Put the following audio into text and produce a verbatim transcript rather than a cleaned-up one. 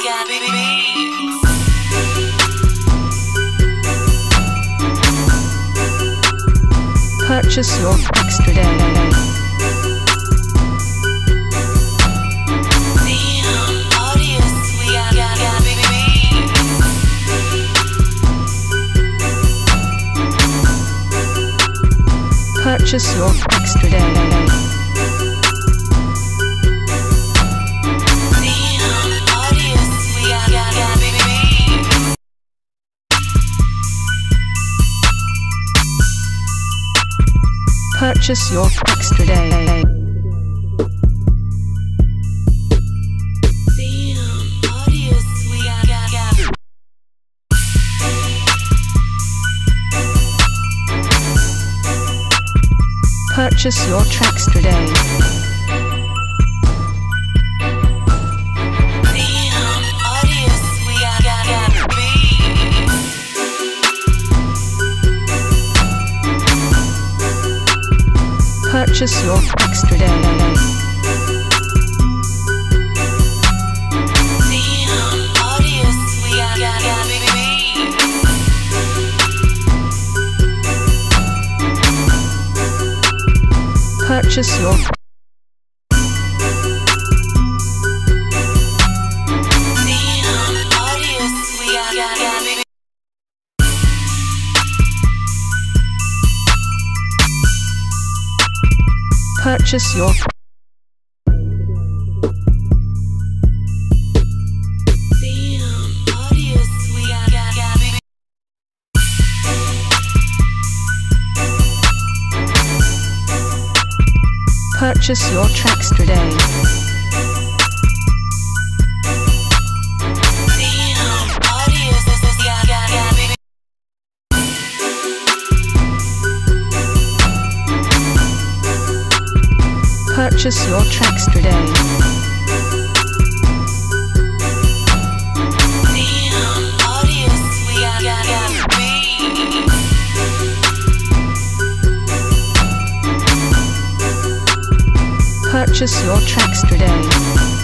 Purchase your tracks today. Purchase your tracks today. Purchase your tracks today. Purchase your tracks today. Purchase your tracks today. Purchase your Purchase your Purchase your tracks today. Purchase your tracks today. Purchase your tracks today.